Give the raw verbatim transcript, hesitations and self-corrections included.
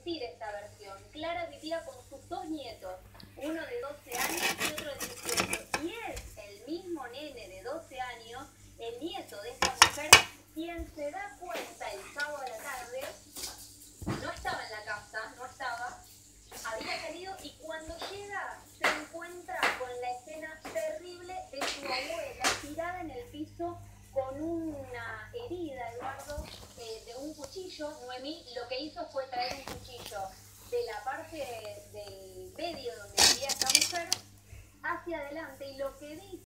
desmentir esta versión. Clara vivía con sus dos nietos, uno de doce años y otro de dieciocho. Y es el mismo nene de doce años, el nieto de esta mujer, quien se da cuenta el sábado a la tarde, no estaba en la casa, no estaba, había salido y cuando llega se encuentra con la escena terrible de su abuela tirada en el piso con una herida, Eduardo, eh, de un cuchillo. Noemí lo que hizo fue traer un cuchillo de la parte del medio donde vivía esta mujer hacia adelante y lo que dice